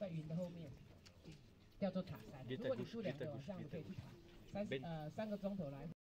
在云的后面，叫做塔山。如果你住2个晚上，你可以去爬3个钟头来回。